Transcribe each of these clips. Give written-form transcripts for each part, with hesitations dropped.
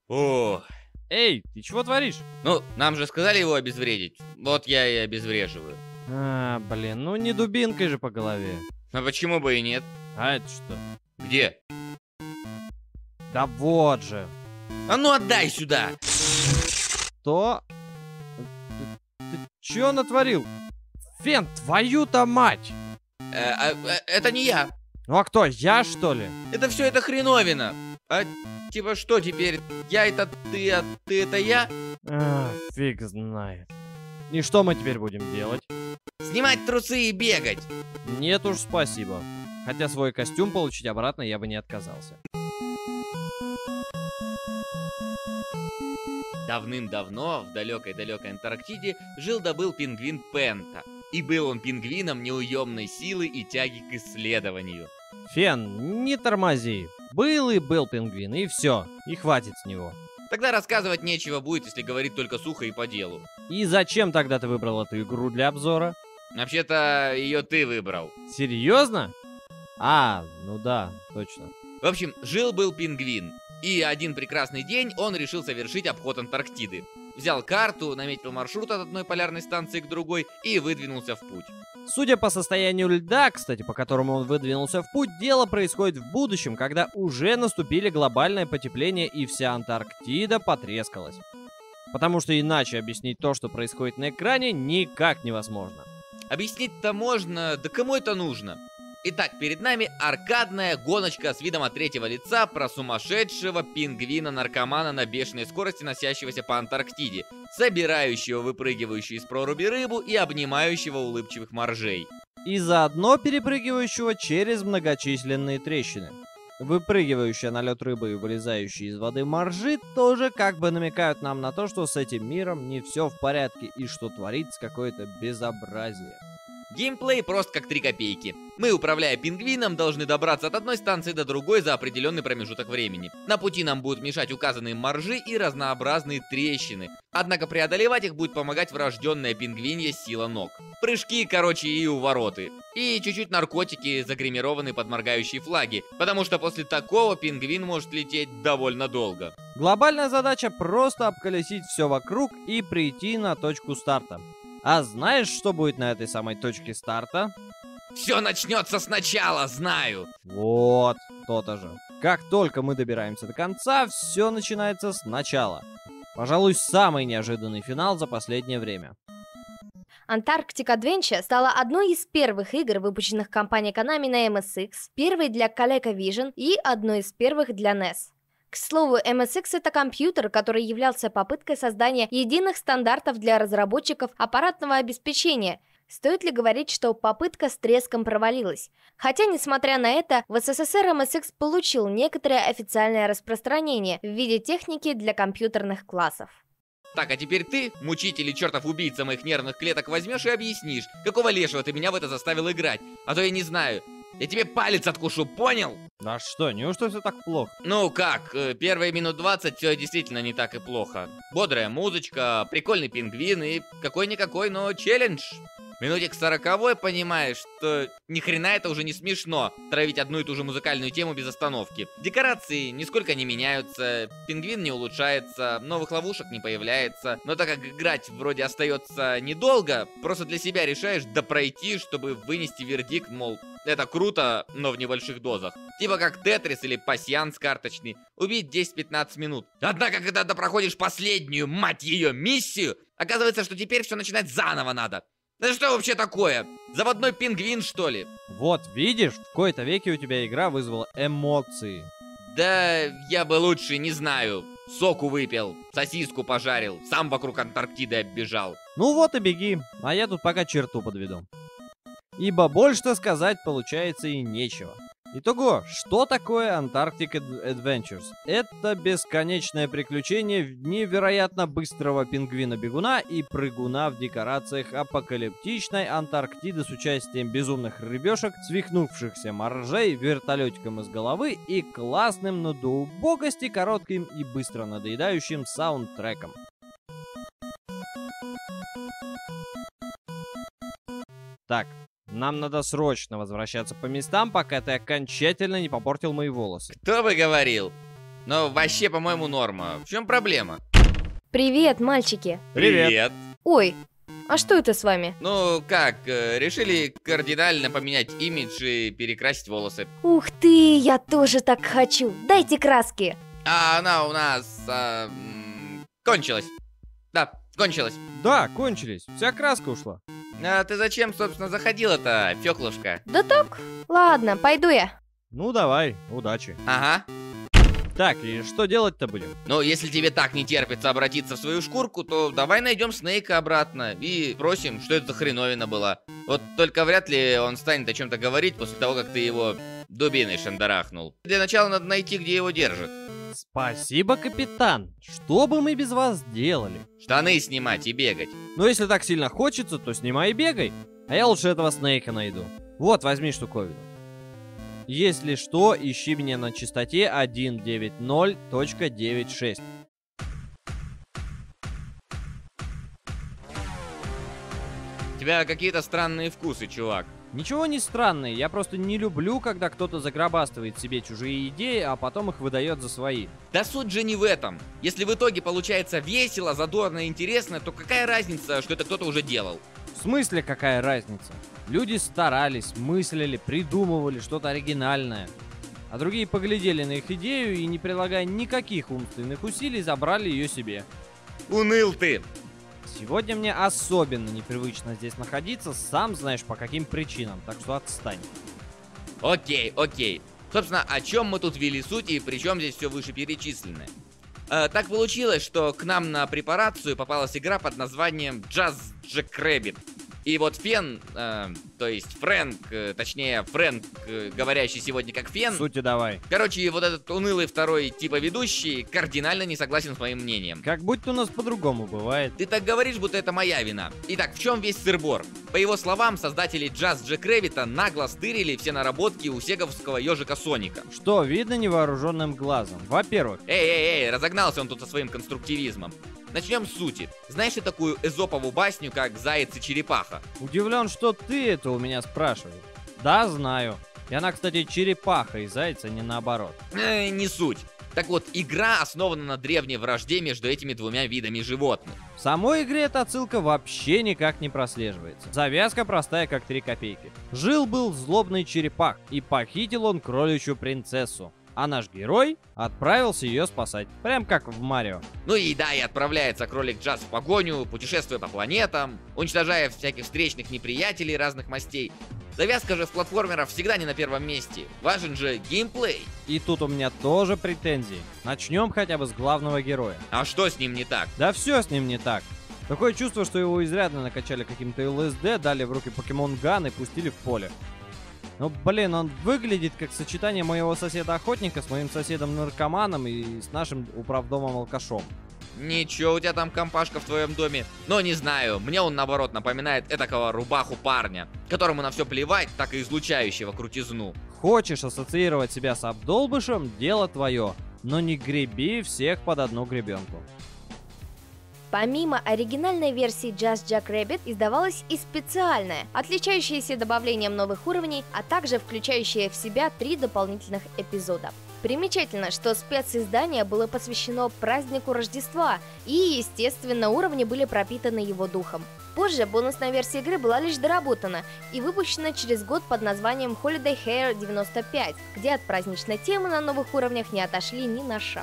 О, Эй, ты чего творишь? ну, нам же сказали его обезвредить. Вот я и обезвреживаю. Блин, ну не дубинкой же по голове. А почему бы и нет? А это что? Где? Да вот же. А ну отдай сюда! Что? Ты чё натворил? Фен, твою-то мать! Это не я. Ну а кто, я что ли? Это все это хреновина. А типа что теперь? Я это ты, а ты это я? Фиг знает. И что мы теперь будем делать? Снимать трусы и бегать. Нет уж, спасибо. Хотя свой костюм получить обратно я бы не отказался. Давным-давно в далекой-далекой Антарктиде жил-да-был пингвин Пента. И был он пингвином неуемной силы и тяги к исследованию. Фен, не тормози. Был и был пингвин, и все. И хватит с него. Тогда рассказывать нечего будет, если говорить только сухо и по делу. И зачем тогда ты выбрал эту игру для обзора? Вообще-то ее ты выбрал. Серьезно? Ну да, точно. В общем, жил-был пингвин. И один прекрасный день он решил совершить обход Антарктиды. Взял карту, наметил маршрут от одной полярной станции к другой и выдвинулся в путь. Судя по состоянию льда, кстати, по которому он выдвинулся в путь, дело происходит в будущем, когда уже наступили глобальное потепление и вся Антарктида потрескалась. Потому что иначе объяснить то, что происходит на экране, никак невозможно. Объяснить-то можно, да кому это нужно? Итак, перед нами аркадная гоночка с видом от третьего лица про сумасшедшего пингвина-наркомана на бешеной скорости, носящегося по Антарктиде, собирающего выпрыгивающую из проруби рыбу и обнимающего улыбчивых моржей. И заодно перепрыгивающего через многочисленные трещины. Выпрыгивающая на лед рыбы и вылезающие из воды моржи тоже как бы намекают нам на то, что с этим миром не все в порядке и что творится какое-то безобразие. Геймплей прост как 3 копейки. Мы, управляя пингвином, должны добраться от одной станции до другой за определенный промежуток времени. На пути нам будут мешать указанные моржи и разнообразные трещины. Однако преодолевать их будет помогать врожденная пингвинья сила ног. Прыжки, короче, и увороты. И чуть-чуть наркотики, загримированные под моргающие флаги. Потому что после такого пингвин может лететь довольно долго. Глобальная задача просто обколесить все вокруг и прийти на точку старта. А знаешь, что будет на этой самой точке старта? Все начнется сначала, знаю. Вот, то-то же. Как только мы добираемся до конца, все начинается сначала. Пожалуй, самый неожиданный финал за последнее время. Antarctic Adventure стала одной из первых игр, выпущенных компанией Konami на MSX, первой для ColecoVision и одной из первых для NES. К слову, MSX — это компьютер, который являлся попыткой создания единых стандартов для разработчиков аппаратного обеспечения. Стоит ли говорить, что попытка с треском провалилась? Хотя, несмотря на это, в СССР MSX получил некоторое официальное распространение в виде техники для компьютерных классов. Так, а теперь ты, мучитель и чертов убийца моих нервных клеток, возьмешь и объяснишь, какого лешего ты меня в это заставил играть, а то я не знаю. Я тебе палец откушу, понял? Да что, неужто все так плохо? Ну как, первые минут 20 все действительно не так и плохо. Бодрая музычка, прикольный пингвин и какой-никакой, но челлендж. Минуте к 40-й понимаешь, что ни хрена это уже не смешно, травить одну и ту же музыкальную тему без остановки. Декорации нисколько не меняются, пингвин не улучшается, новых ловушек не появляется. Но так как играть вроде остается недолго, просто для себя решаешь допройти, чтобы вынести вердикт, мол, это круто, но в небольших дозах. Типа как Тетрис или пасьянс карточный. Убить 10-15 минут. Однако, когда ты проходишь последнюю, мать ее, миссию, оказывается, что теперь все начинать заново надо. Это что вообще такое? Заводной пингвин, что ли? Вот, видишь, в кои-то веке у тебя игра вызвала эмоции. Да я бы лучше, не знаю, соку выпил, сосиску пожарил, сам вокруг Антарктиды оббежал. Ну вот и беги, а я тут пока черту подведу. Ибо больше-то сказать получается и нечего. Итого, что такое Antarctic Adventures? Это бесконечное приключение невероятно быстрого пингвина-бегуна и прыгуна в декорациях апокалиптичной Антарктиды с участием безумных рыбешек, свихнувшихся моржей, вертолетиком из головы и классным, но до убогости коротким и быстро надоедающим саундтреком. Так, нам надо срочно возвращаться по местам, пока ты окончательно не попортил мои волосы. Кто бы говорил? Но вообще, по-моему, норма. В чем проблема? Привет, мальчики. Привет. Ой, а что это с вами? Ну как, решили кардинально поменять имидж и перекрасить волосы. Ух ты, я тоже так хочу. Дайте краски. А она у нас кончилась. Да, кончилась. Да, кончились. Вся краска ушла. А ты зачем, собственно, заходила-то, Фёклушка? Да так. Ладно, пойду я. Ну давай, удачи. Ага. Так, и что делать-то будем? Ну, если тебе так не терпится обратиться в свою шкурку, то давай найдем Снейка обратно и спросим, что это за хреновина была. Вот только вряд ли он станет о чем-то говорить после того, как ты его дубиной шандарахнул. Для начала надо найти, где его держат. Спасибо, капитан. Что бы мы без вас делали? Штаны снимать и бегать. Ну, если так сильно хочется, то снимай и бегай. А я лучше этого Снейка найду. Вот, возьми штуковину. Если что, ищи меня на частоте 190.96. У тебя какие-то странные вкусы, чувак. Ничего не странное, я просто не люблю, когда кто-то заграбастывает себе чужие идеи, а потом их выдает за свои. Да суть же не в этом. Если в итоге получается весело, задорно и интересно, то какая разница, что это кто-то уже делал? В смысле, какая разница? Люди старались, мыслили, придумывали что-то оригинальное. А другие поглядели на их идею и, не прилагая никаких умственных усилий, забрали ее себе. Уныл ты. Сегодня мне особенно непривычно здесь находиться, сам знаешь по каким причинам, так что отстань. Окей, окей. Собственно, о чем мы тут вели суть и при чем здесь все вышеперечисленное? Так получилось, что к нам на препарацию попалась игра под названием Just Jackrabbit. И вот Фен, то есть Фрэнк, точнее Фрэнк, говорящий сегодня как Фен. Сути давай. Короче, вот этот унылый второй типа ведущий кардинально не согласен с моим мнением. Как будто у нас по-другому бывает. Ты так говоришь, будто это моя вина. Итак, в чем весь сыр-бор? По его словам, создатели Just Jackrabbit нагло стырили все наработки у сеговского ежика Соника. Что видно невооруженным глазом? Во-первых, Эй, разогнался он тут со своим конструктивизмом. Начнем с сути. Знаешь ли такую эзопову басню, как «Заяц и черепаха»? удивлен, что ты это у меня спрашиваешь. Да, знаю. И она, кстати, черепаха и заяц, а не наоборот. Не суть. Так вот, игра основана на древней вражде между этими двумя видами животных. В самой игре эта отсылка вообще никак не прослеживается. Завязка простая, как 3 копейки. Жил-был злобный черепах, и похитил он кроличью принцессу. А наш герой отправился ее спасать. Прям как в Марио. Ну и да, и отправляется кролик Джаз в погоню, путешествуя по планетам, уничтожая всяких встречных неприятелей разных мастей. Завязка же в платформерах всегда не на первом месте. Важен же геймплей. И тут у меня тоже претензии. Начнем хотя бы с главного героя. А что с ним не так? Да все с ним не так. Такое чувство, что его изрядно накачали каким-то ЛСД, дали в руки покемон Ган и пустили в поле. Ну, блин, он выглядит как сочетание моего соседа-охотника с моим соседом-наркоманом и с нашим управдомом-алкашом. Ничего, у тебя там компашка в твоем доме. Но не знаю, мне он наоборот напоминает этакого рубаху парня, которому на все плевать, так и излучающего крутизну. Хочешь ассоциировать себя с обдолбышем — дело твое, но не греби всех под одну гребенку. Помимо оригинальной версии Just Jackrabbit издавалась и специальная, отличающаяся добавлением новых уровней, а также включающая в себя 3 дополнительных эпизода. Примечательно, что специздание было посвящено празднику Рождества, и, естественно, уровни были пропитаны его духом. Позже бонусная версия игры была лишь доработана и выпущена через год под названием Holiday Hair 95, где от праздничной темы на новых уровнях не отошли ни на шаг.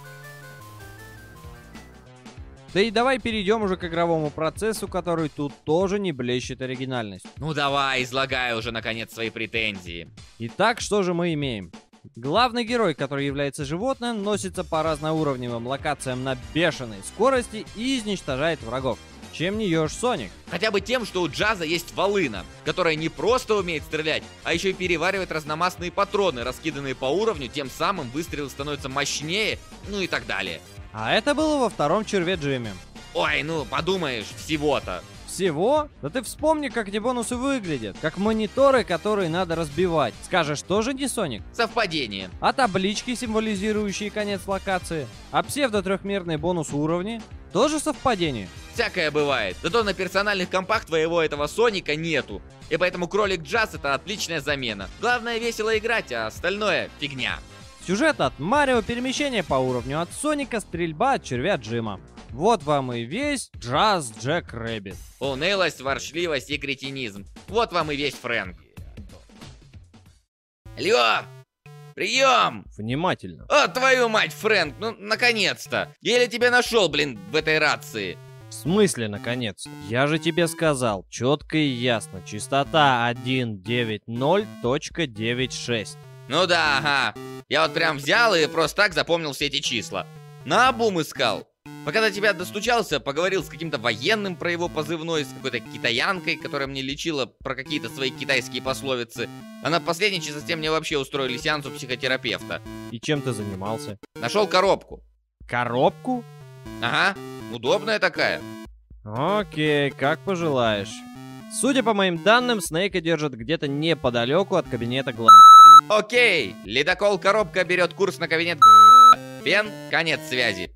Да и давай перейдем уже к игровому процессу, который тут тоже не блещет оригинальность. Ну давай, излагай уже наконец свои претензии. Итак, что же мы имеем? Главный герой, который является животным, носится по разноуровневым локациям на бешеной скорости и изничтожает врагов. Чем не ешь Соник? Хотя бы тем, что у Джаза есть волына, которая не просто умеет стрелять, а еще и переваривает разномастные патроны, раскиданные по уровню, тем самым выстрелы становятся мощнее, ну и так далее. А это было во втором черве Джимми. Ой, ну подумаешь, всего-то. Всего? Да ты вспомни, как эти бонусы выглядят. Как мониторы, которые надо разбивать. Скажешь, тоже не Соник? Совпадение. А таблички, символизирующие конец локации? А псевдо-трехмерный бонус уровня? Тоже совпадение? Всякое бывает. Зато на персональных компах твоего этого Соника нету. И поэтому кролик Джаз — это отличная замена. Главное весело играть, а остальное — фигня. Сюжет от Марио, перемещение по уровню от Соника, стрельба от червя Джима. Вот вам и весь Джаз Джек Рэббит. Унылость, воршливость и кретинизм. Вот вам и весь Фрэнк. Алло! Прием! Внимательно. О, твою мать, Фрэнк, ну наконец-то! Еле тебя нашел, блин, в этой рации. В смысле, наконец? Я же тебе сказал, четко и ясно. Частота 190.96. Ну да, ага. Я вот прям взял и просто так запомнил все эти числа. Наобум искал. Пока до тебя достучался, поговорил с каким-то военным про его позывной, с какой-то китаянкой, которая мне лечила про какие-то свои китайские пословицы. А на последней частоте мне вообще устроили сеанс у психотерапевта. И чем ты занимался? Нашел коробку. Коробку? Ага, удобная такая. Окей, как пожелаешь. Судя по моим данным, Снейка держат где-то неподалеку от кабинета Окей, ледокол-коробка берет курс на кабинет Фен, конец связи.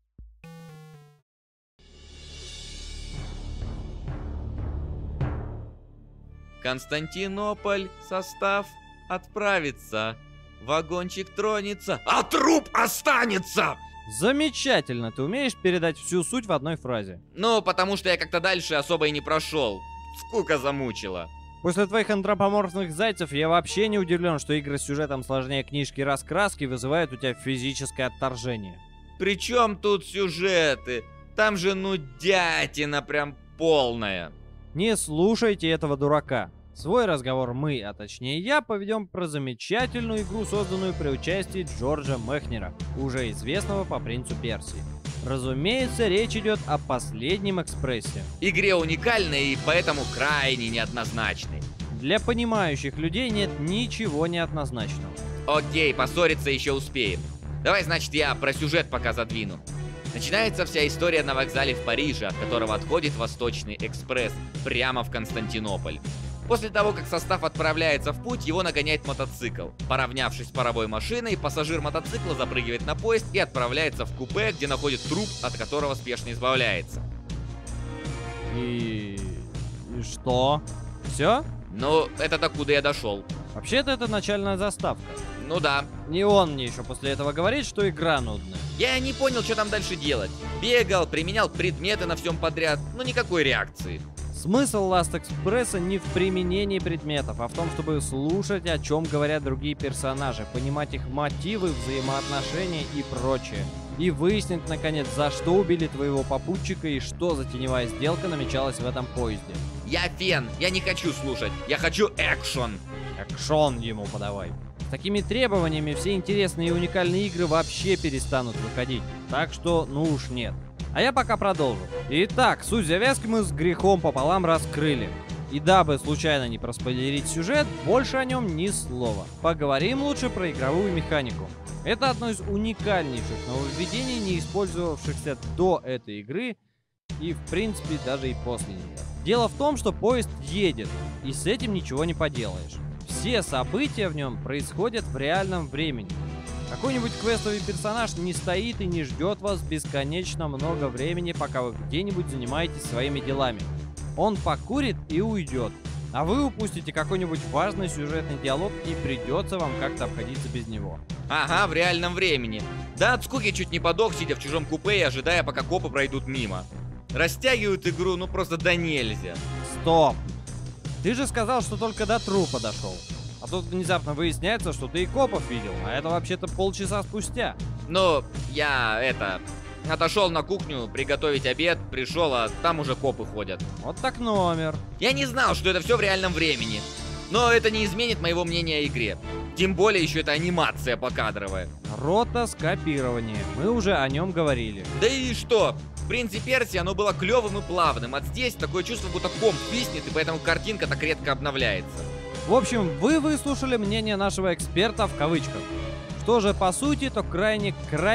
Константинополь, состав отправится. Вагончик тронется, а труп останется! Замечательно, ты умеешь передать всю суть в одной фразе. Ну, потому что я как-то дальше особо и не прошел. Скука замучила. После твоих антропоморфных зайцев я вообще не удивлен, что игры с сюжетом сложнее книжки раскраски вызывают у тебя физическое отторжение. Причем тут сюжеты? Там же нудятина прям полная. Не слушайте этого дурака. Свой разговор мы, а точнее я, поведем про замечательную игру, созданную при участии Джорджа Мехнера, уже известного по Принцу Персии. Разумеется, речь идет о Последнем экспрессе. Игре уникальной и поэтому крайне неоднозначной. Для понимающих людей нет ничего неоднозначного. Окей, поссориться еще успеем. Давай, значит, я про сюжет пока задвину. Начинается вся история на вокзале в Париже, от которого отходит Восточный экспресс прямо в Константинополь. После того, как состав отправляется в путь, его нагоняет мотоцикл. Поравнявшись с паровой машиной, пассажир мотоцикла запрыгивает на поезд и отправляется в купе, где находит труп, от которого спешно избавляется. И что? Все? Ну, это докуда я дошел. Вообще-то это начальная заставка. Ну да. Не он мне еще после этого говорит, что игра нудная. Я не понял, что там дальше делать. Бегал, применял предметы на всем подряд, но никакой реакции. Смысл Last Express не в применении предметов, а в том, чтобы слушать, о чем говорят другие персонажи, понимать их мотивы, взаимоотношения и прочее. И выяснить, наконец, за что убили твоего попутчика и что за теневая сделка намечалась в этом поезде. Я Фен, я не хочу слушать, я хочу экшон. Экшон ему подавай. С такими требованиями все интересные и уникальные игры вообще перестанут выходить. Так что, ну уж нет. А я пока продолжу. Итак, суть завязки мы с грехом пополам раскрыли. И дабы случайно не проспойлерить сюжет, больше о нем ни слова. Поговорим лучше про игровую механику. Это одно из уникальнейших нововведений, не использовавшихся до этой игры и в принципе даже и после нее. Дело в том, что поезд едет, и с этим ничего не поделаешь. Все события в нем происходят в реальном времени. Какой-нибудь квестовый персонаж не стоит и не ждет вас бесконечно много времени, пока вы где-нибудь занимаетесь своими делами. Он покурит и уйдет, а вы упустите какой-нибудь важный сюжетный диалог и придется вам как-то обходиться без него. Ага, в реальном времени. Да от скуки чуть не подох, сидя в чужом купе и ожидая, пока копы пройдут мимо. Растягивают игру, ну просто да нельзя. Стоп! Ты же сказал, что только до трупа дошел. А тут внезапно выясняется, что ты и копов видел, а это вообще-то полчаса спустя. Ну, я отошел на кухню приготовить обед, пришел, а там уже копы ходят. Вот так номер. Я не знал, что это все в реальном времени. Но это не изменит моего мнения о игре. Тем более еще это анимация покадровая. Ротоскопирование. Мы уже о нем говорили. Да и что? В «Принце Персии» оно было клевым и плавным, а здесь такое чувство, будто комп виснет, и поэтому картинка так редко обновляется. В общем, вы выслушали мнение нашего эксперта в кавычках. Что же по сути, то крайне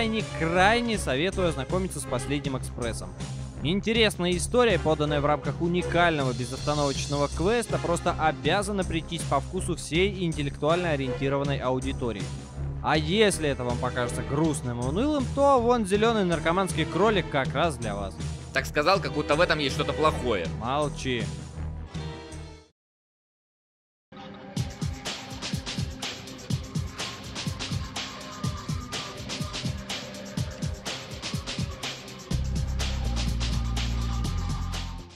советую ознакомиться с «Последним экспрессом». Интересная история, поданная в рамках уникального безостановочного квеста, просто обязана прийтись по вкусу всей интеллектуально ориентированной аудитории. А если это вам покажется грустным и унылым, то вон зеленый наркоманский кролик как раз для вас. Так сказал, как будто в этом есть что-то плохое. Молчи.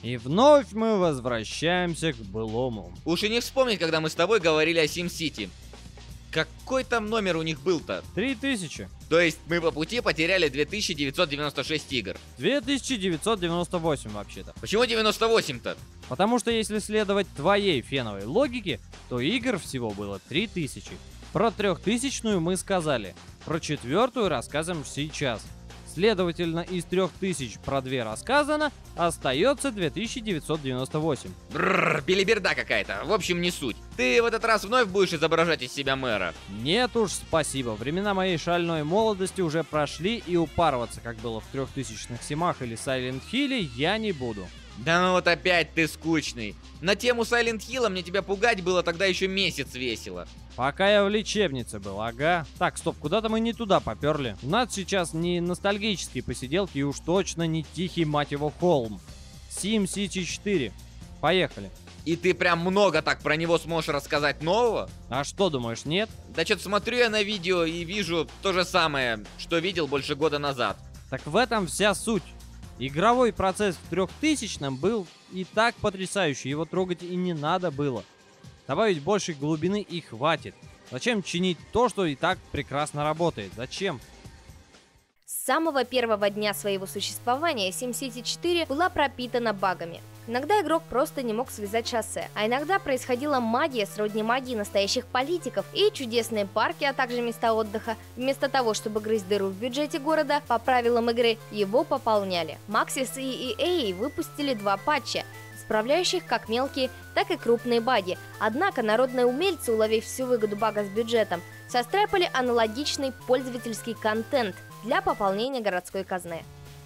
И вновь мы возвращаемся к былому. Уж и не вспомнить, когда мы с тобой говорили о SimCity. Какой там номер у них был-то? 3000. То есть мы по пути потеряли 2996 игр. 2998 вообще-то. Почему 98-то? Потому что если следовать твоей феновой логике, то игр всего было 3000. Про 3000-ю мы сказали. Про 4-ю рассказываем сейчас. Следовательно, из 3000 про 2 рассказано, остается 2998. Бррр, белиберда какая-то. В общем, не суть. Ты в этот раз вновь будешь изображать из себя мэра? Нет уж, спасибо. Времена моей шальной молодости уже прошли, и упарываться, как было в 3000-х Симах или Silent Hill'е, я не буду. Да ну вот опять ты скучный. На тему Silent Hill'а мне тебя пугать было тогда еще месяц весело. Пока я в лечебнице был, ага. Так, стоп, куда-то мы не туда поперли. У нас сейчас не ностальгические посиделки и уж точно не тихий, мать его, холм. SimCity 4. Поехали. И ты прям много так про него сможешь рассказать нового? А что, думаешь, нет? Да что-то смотрю я на видео и вижу то же самое, что видел больше года назад. Так в этом вся суть. Игровой процесс в 3000-м был и так потрясающий, его трогать и не надо было. Добавить больше глубины и хватит. Зачем чинить то, что и так прекрасно работает? Зачем? С самого первого дня своего существования SimCity 4 была пропитана багами. Иногда игрок просто не мог связать шоссе, а иногда происходила магия сродни магии настоящих политиков, и чудесные парки, а также места отдыха, вместо того, чтобы грызть дыру в бюджете города, по правилам игры, его пополняли. Maxis и EA выпустили 2 патча, исправляющих как мелкие, так и крупные баги. Однако народные умельцы, уловив всю выгоду бага с бюджетом, состряпали аналогичный пользовательский контент для пополнения городской казны.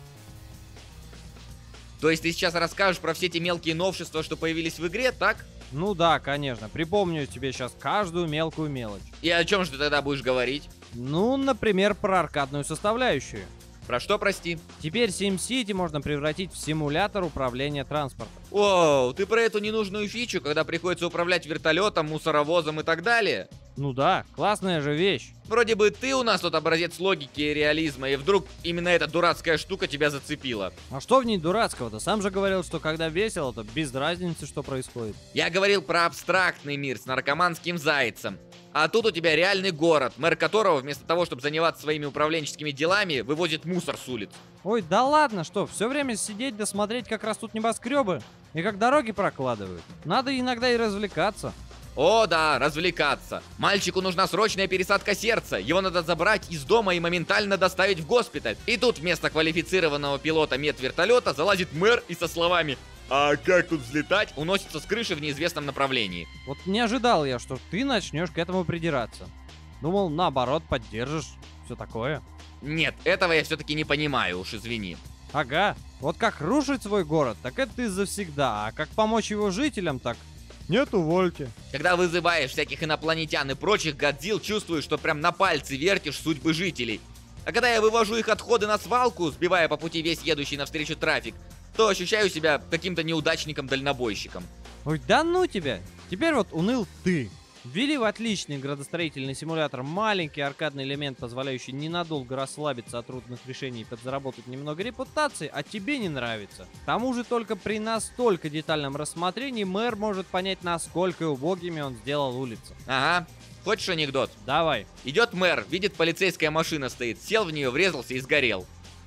То есть ты сейчас расскажешь про все те мелкие новшества, что появились в игре, так? Ну да, конечно. Припомню тебе сейчас каждую мелкую мелочь. И о чем же ты тогда будешь говорить? Ну, например, про аркадную составляющую. Про что, прости? Теперь SimCity можно превратить в симулятор управления транспортом. Оу, ты про эту ненужную фичу, когда приходится управлять вертолетом, мусоровозом и так далее? Ну да, классная же вещь. Вроде бы ты у нас тут образец логики и реализма, и вдруг именно эта дурацкая штука тебя зацепила. А что в ней дурацкого-то? Сам же говорил, что когда весело, то без разницы, что происходит. Я говорил про абстрактный мир с наркоманским зайцем. А тут у тебя реальный город, мэр которого вместо того, чтобы заниматься своими управленческими делами, вывозит мусор с улиц. Ой, да ладно, что, все время сидеть да смотреть, как растут небоскребы и как дороги прокладывают. Надо иногда и развлекаться. О да, развлекаться. Мальчику нужна срочная пересадка сердца. Его надо забрать из дома и моментально доставить в госпиталь. И тут вместо квалифицированного пилота медвертолета залазит мэр и со словами «А как тут взлетать?» уносится с крыши в неизвестном направлении. Вот не ожидал я, что ты начнешь к этому придираться. Думал, наоборот, поддержишь, все такое. Нет, этого я все-таки не понимаю, уж извини. Ага, вот как рушить свой город, так это ты завсегда, а как помочь его жителям, так нет, увольте. Когда вызываешь всяких инопланетян и прочих годзилл, чувствуешь, что прям на пальцы вертишь судьбы жителей. А когда я вывожу их отходы на свалку, сбивая по пути весь едущий навстречу трафик, то ощущаю себя каким-то неудачником-дальнобойщиком. Ой, да ну тебя! Теперь вот уныл ты. Ввели в отличный градостроительный симулятор маленький аркадный элемент, позволяющий ненадолго расслабиться от трудных решений и подзаработать немного репутации, а тебе не нравится. К тому же только при настолько детальном рассмотрении мэр может понять, насколько убогими он сделал улицы. Ага. Хочешь анекдот? Давай. Идет мэр, видит, полицейская машина стоит, сел в нее, врезался и сгорел.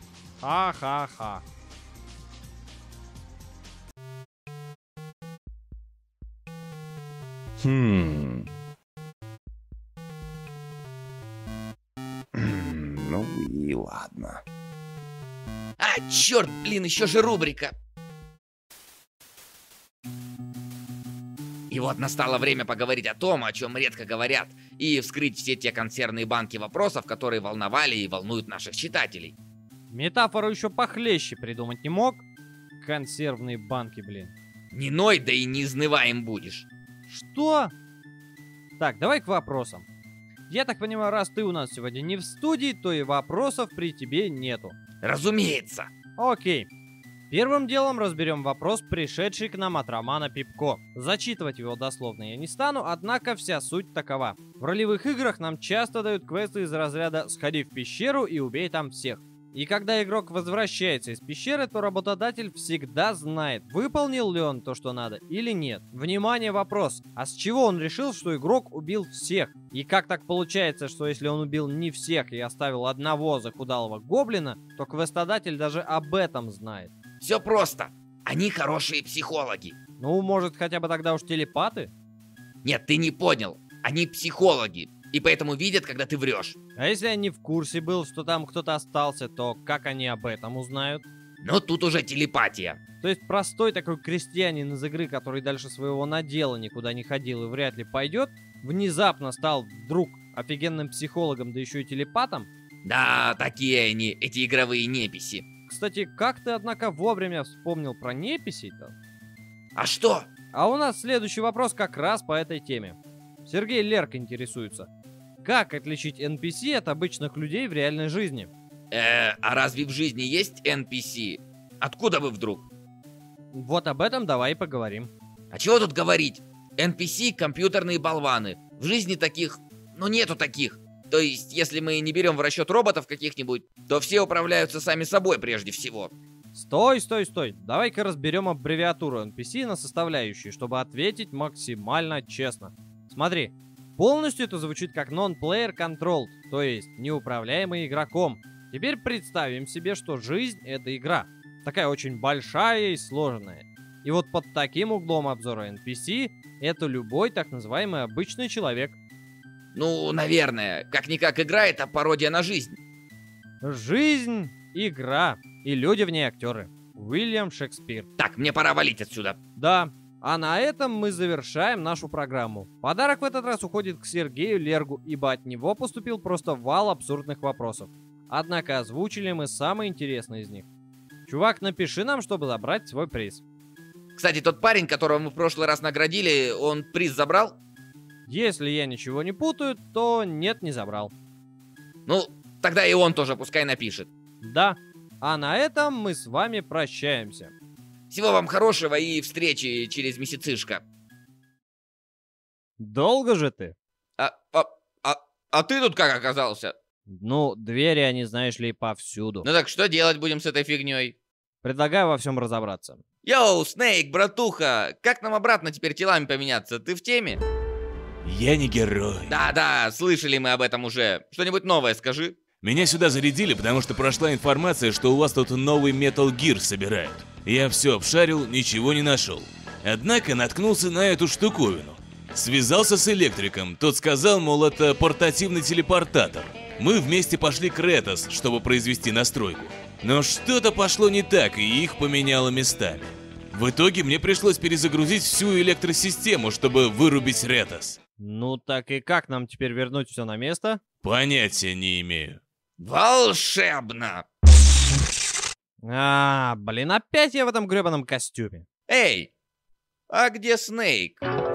Ха-ха-ха. Ну и ладно. А, черт, блин, еще же рубрика. И вот настало время поговорить о том, о чем редко говорят, и вскрыть все те консервные банки вопросов, которые волновали и волнуют наших читателей. Метафору еще похлеще придумать не мог? Консервные банки, блин. Не ной, да и не изнываем будешь. Что? Так, давай к вопросам. Я так понимаю, раз ты у нас сегодня не в студии, то и вопросов при тебе нету. Разумеется. Окей. Первым делом разберем вопрос, пришедший к нам от Романа Пипко. Зачитывать его дословно я не стану, однако вся суть такова. В ролевых играх нам часто дают квесты из разряда «Сходи в пещеру и убей там всех». И когда игрок возвращается из пещеры, то работодатель всегда знает, выполнил ли он то, что надо, или нет. Внимание, вопрос. А с чего он решил, что игрок убил всех? И как так получается, что если он убил не всех и оставил одного захудалого гоблина, то квестодатель даже об этом знает? Все просто. Они хорошие психологи. Ну, может, хотя бы тогда уж телепаты? Нет, ты не понял. Они психологи. И поэтому видят, когда ты врешь. А если я не в курсе был, что там кто-то остался, то как они об этом узнают? Но тут уже телепатия. То есть простой такой крестьянин из игры, который дальше своего надела никуда не ходил и вряд ли пойдет, внезапно стал вдруг офигенным психологом, да еще и телепатом? Да, такие они, эти игровые неписи. Кстати, как ты, однако, вовремя вспомнил про неписей-то? А что? А у нас следующий вопрос как раз по этой теме. Сергей Лерк интересуется. Как отличить NPC от обычных людей в реальной жизни? А разве в жизни есть NPC? Откуда вы вдруг? Вот об этом давай и поговорим. А чего тут говорить? NPC — компьютерные болваны. В жизни таких, нету таких. То есть, если мы не берем в расчет роботов каких-нибудь, то все управляются сами собой прежде всего. Стой. Давай-ка разберем аббревиатуру NPC на составляющие, чтобы ответить максимально честно. Смотри, полностью это звучит как Non-Player Controlled, то есть неуправляемый игроком. Теперь представим себе, что жизнь — это игра. Такая очень большая и сложная. И вот под таким углом обзора NPC это любой так называемый обычный человек. Ну, наверное. Как-никак игра — это пародия на жизнь. Жизнь, игра и люди в ней актеры. Уильям Шекспир. Так, мне пора валить отсюда. Да, а на этом мы завершаем нашу программу. Подарок в этот раз уходит к Сергею Лергу, ибо от него поступил просто вал абсурдных вопросов. Однако озвучили мы самые интересные из них. Чувак, напиши нам, чтобы забрать свой приз. Кстати, тот парень, которого мы в прошлый раз наградили, он приз забрал? Если я ничего не путаю, то нет, не забрал. Ну, тогда и он тоже пускай напишет. Да, а на этом мы с вами прощаемся. Всего вам хорошего и встречи через месяцишко. Долго же ты? А ты тут как оказался? Ну, двери они, знаешь ли, повсюду. Ну так что делать будем с этой фигней? Предлагаю во всем разобраться. Йоу, Снейк, братуха, как нам обратно теперь телами поменяться? Ты в теме? Я не герой. Да, слышали мы об этом уже. Что-нибудь новое скажи. Меня сюда зарядили, потому что прошла информация, что у вас тут новый Metal Gear собирают. Я все обшарил, ничего не нашел. Однако наткнулся на эту штуковину. Связался с электриком, тот сказал, мол, это портативный телепортатор. Мы вместе пошли к Ретос, чтобы произвести настройку. Но что-то пошло не так, и их поменяло местами. В итоге мне пришлось перезагрузить всю электросистему, чтобы вырубить Ретос. Ну так и как нам теперь вернуть все на место? Понятия не имею. Волшебно! Блин, опять я в этом гребаном костюме. Эй, а где Снейк?